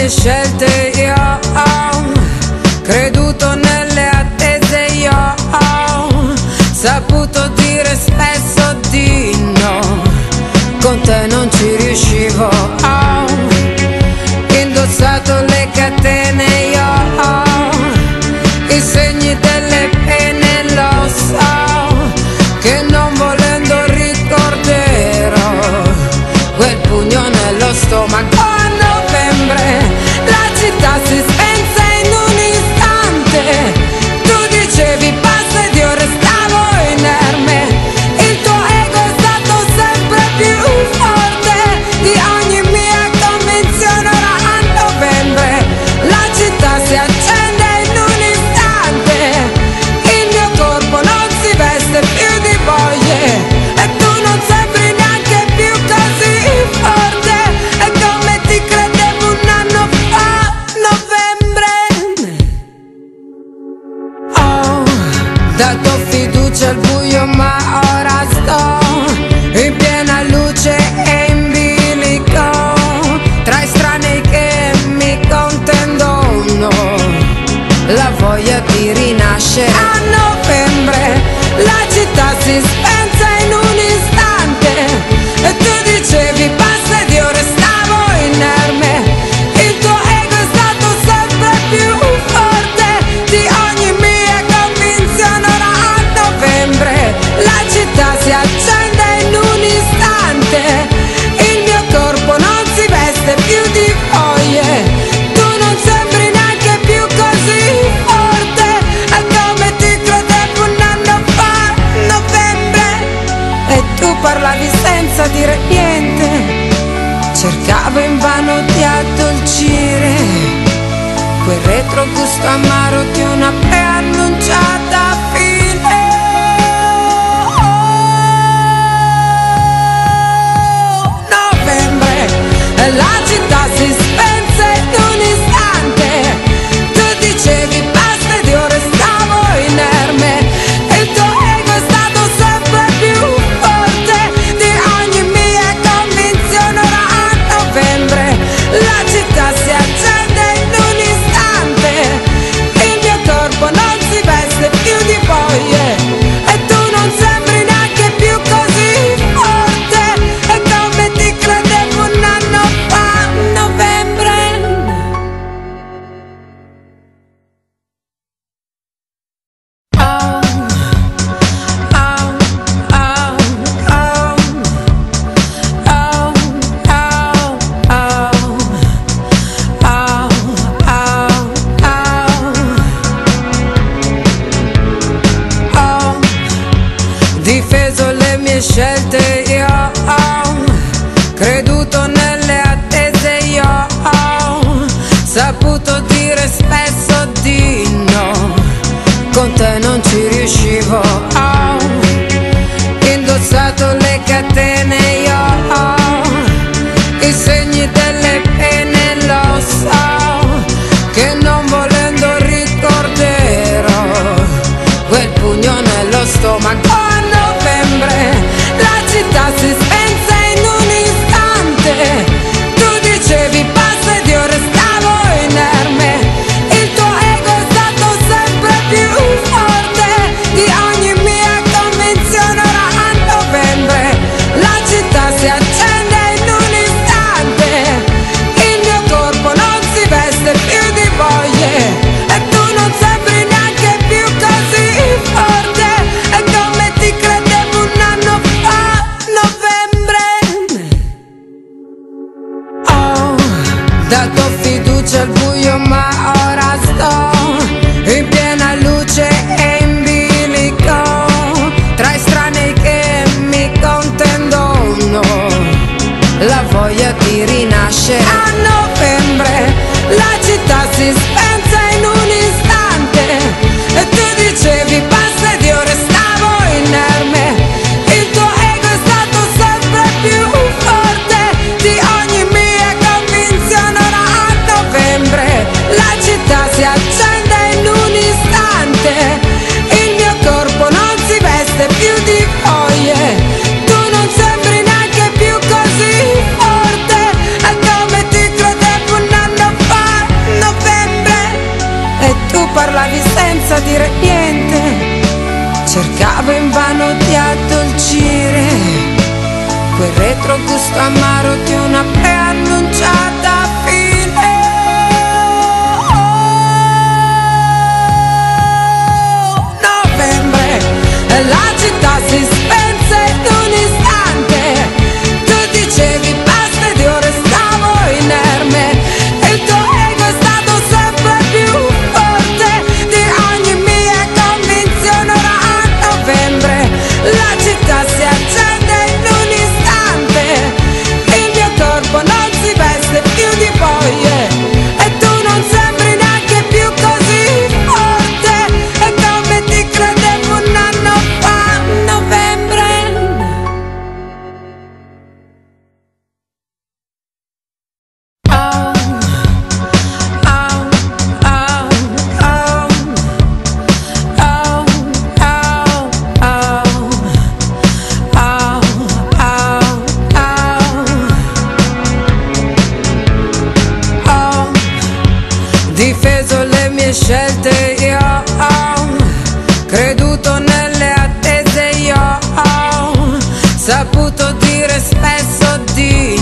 mie scelte, io ho creduto nelle attese, io ho saputo dire spesso di no, con te non ci riuscivo, ho indossato le catene, io ho i segni delle pene, lo so che non volendo ricorderò quel pugno nello stomaco. A novembre la città si spense in un istante, tu dicevi basta ed io restavo inerme, il tuo ego è stato sempre più forte di ogni mia convinzione. Ora a novembre la città si accende in un istante, il mio corpo non si veste più di voglie e tu non sembri neanche più così forte, è come ti credevo un anno fa. Novembre ho dato fiducia al buio, ma ora sto in piena luce e in bilico tra estranei che mi contendono la voglia di rinascere. A novembre la città si spense in un istante e tu dicevi basta ed io restavo inerme, il tuo ego è stato sempre più forte di ogni mia convinzione. Ora a novembre la città si accende in un istante, il mio corpo non si veste più di voglie, tu non sembri neanche più così forte, è come ti credevo un anno fa. Novembre e tu parlavi senza dire niente, cercavo invano di addolcire quel retrogusto amaro di una preannunciata fine. Novembre e la città si spense in un istante, tu dicevi basta ed io restavo inerme, il tuo ego è stato sempre più forte di ogni mia convinzione. Ora a novembre la città si accende in un istante, il mio corpo non si veste più di voglie e tu non sembri neanche più così forte, è come ti credevo un anno fa. Novembre difeso le mie scelte, io ho creduto nelle attese, io ho saputo dire spesso di no, con te non ci riuscivo, ho indossato le catene, io ho i segni delle pene, lo so che non volendo ricorderò quel pugno nello stomaco. A novembre la città si spense in un istante, tu dicevi basta ed io restavo inerme, il tuo ego è stato sempre più forte di ogni mia convinzione. Ora a novembre la città si accende in un istante, il mio corpo non si veste più di voglie e tu non sembri neanche più così forte, è come ti credevo un anno fa. Novembre ho dato fiducia al buio, ma ora sto in piena luce e in bilico tra estranei che mi contendono la voglia di rinascere. A novembre la città si spense in un istante e tu dicevi basta ed io restavo inerme, il tuo ego è stato sempre più forte di ogni mia convinzione. Ora a novembre la città si accende in un istante, il mio corpo non si veste più di voglie, tu non sembri neanche più così forte, è come ti retrogusto amaro di una preannunciata fine. Novembre, la città si spense in un istante. Tu dicevi basta ed io restavo inerme. Il tuo ego è stato sempre più forte di ogni mia convinzione. Ora a novembre la città si accende in un istante. Il mio corpo non si veste più di foglie e tu non sembri neanche più così forte. È come ti credevo un anno fa, novembre. Oh, oh, oh, oh, oh, ho difeso le mie scelte, io ho creduto nelle attese, io ho saputo dire spesso di